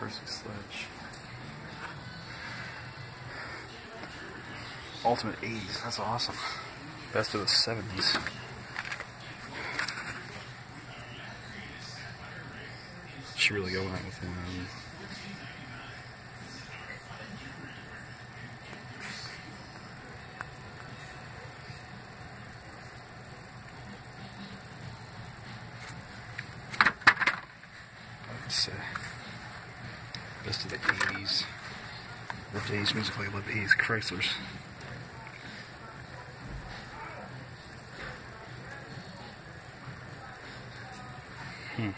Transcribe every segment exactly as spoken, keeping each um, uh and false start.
Jersey Sledge. Ultimate eighties, that's awesome. Best of the seventies. Should really go out with one. Let's say best of the eighties. Love the eighties music, I love the eighties Chryslers. Hmm.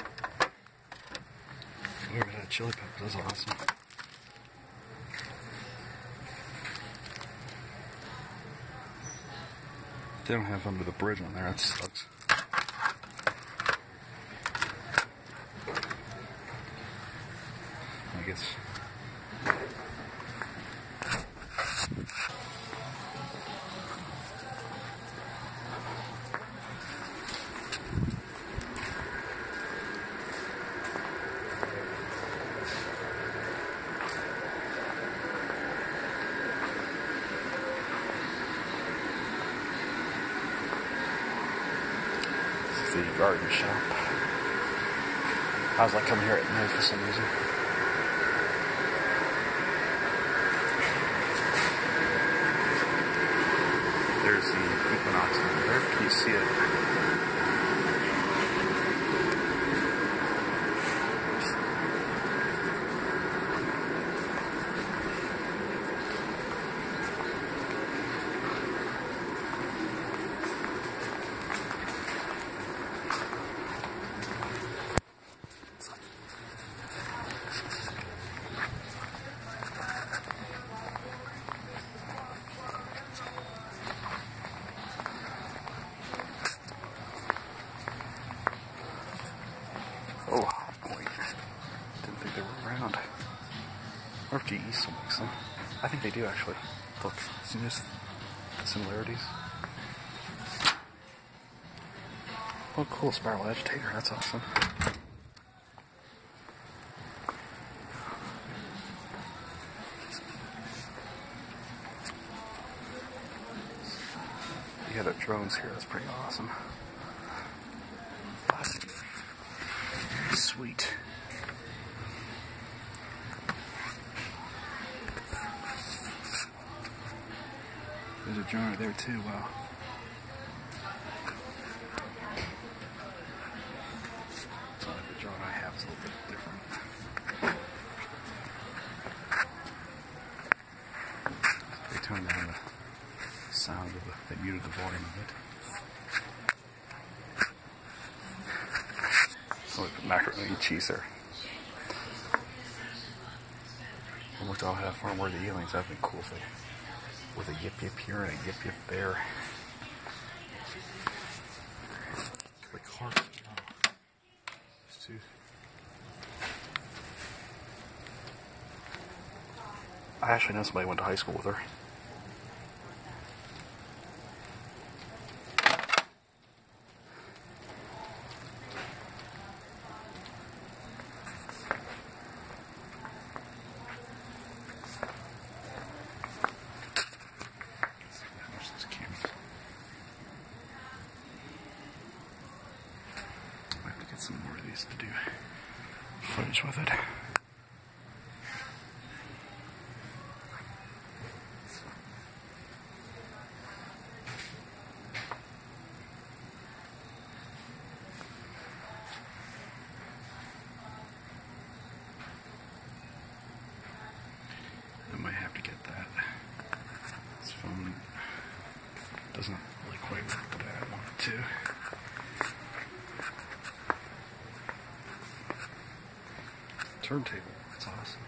Look at that chili peppers, that's awesome. They don't have Under the Bridge on there, that sucks. I guess. This is the garden shop. I was like coming here at night for some reason. There's the equinox over there. Can you see it? Oh, boy. Didn't think they were around. Or if G E still makes them. I think they do, actually. Look, see this? Similarities. Oh, cool, spiral agitator. That's awesome. You got drones here. That's pretty awesome. Sweet. There's a drone right there too, wow. So the drone I have is a little bit different. They turned down the sound of the, they muted the volume of it. Like macaroni and cheese there. I looked all have farm where the aliens. That'd be cool if they with a yip yip here and a yip yip there. Like heart. Oh. Too... I actually know somebody who went to high school with her. Some more of these to do footage with it. I might have to get that. This phone doesn't really quite work the way I want it to. Turntable, it's awesome.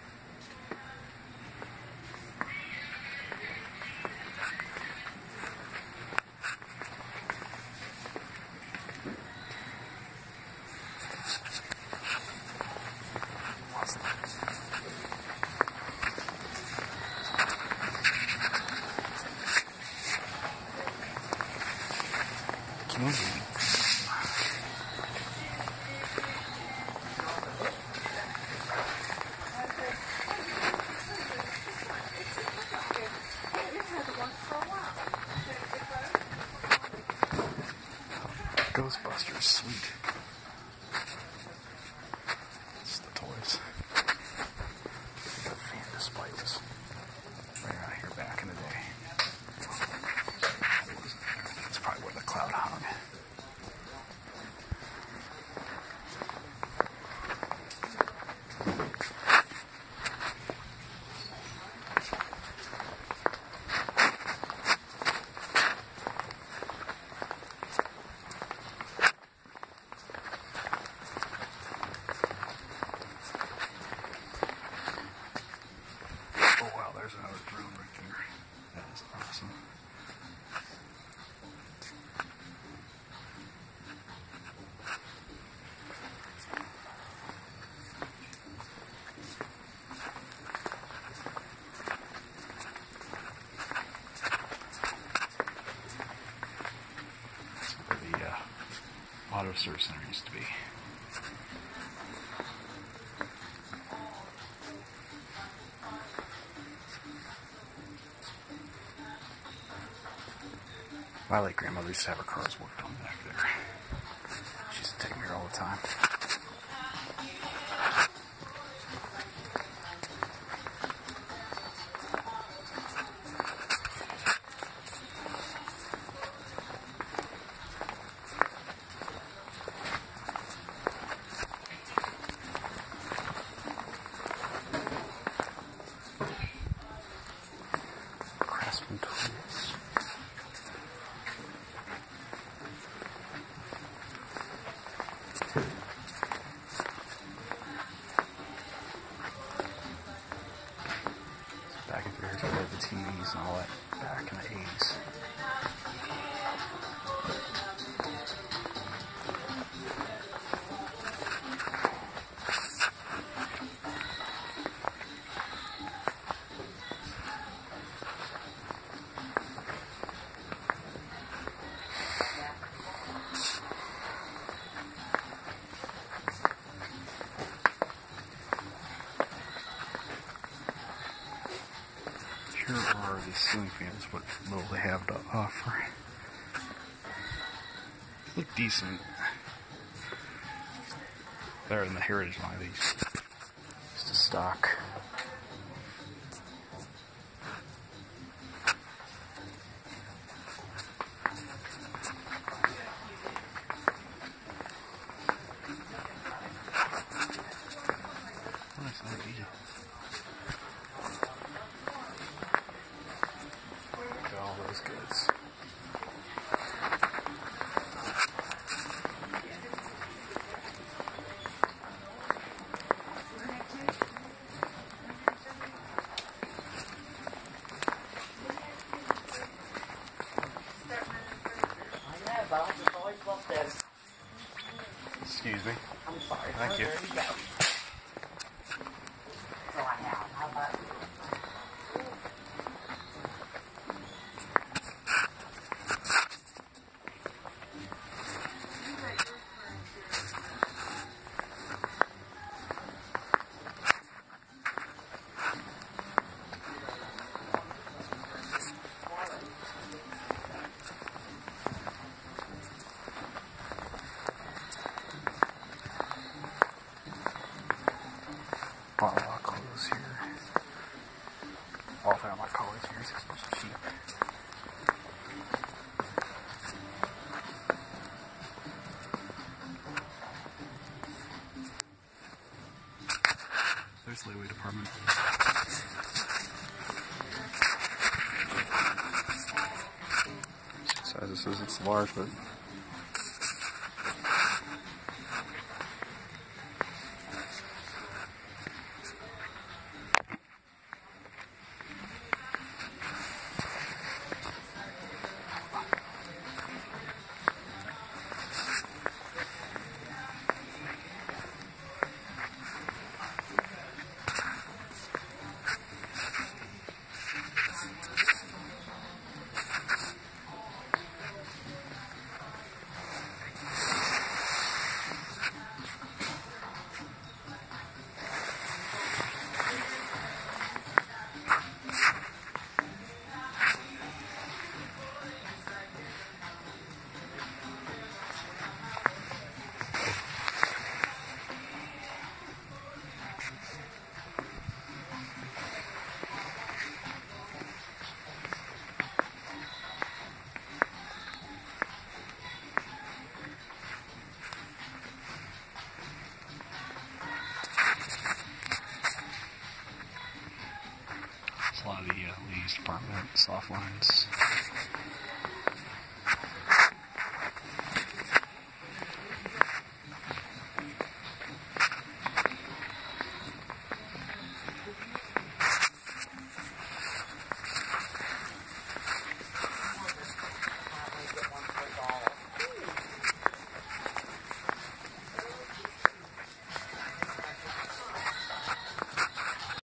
Candy. Ghostbusters, sweet. It's the toys. The fan display was right around here back in the day. It's probably where the cloud hung. There's another drone right there. That is awesome. That's where the uh, auto service center used to be. My late grandmother used to have her cars worked on back there. She used to take me here all the time. Craftsman tools. Back in here, where the T Vs and all that back in the eighties. Here are the ceiling fans, what little they have to offer. Look decent. Better than the Heritage line, these. Just a stock. Nice L E D. All those goods. Excuse me. I'm sorry. Thank you. There you go. So I have. How about A lot of clothes here. All found my colors here. It's so cheap. There's the layaway department. Size this is, it's large, but soft lines.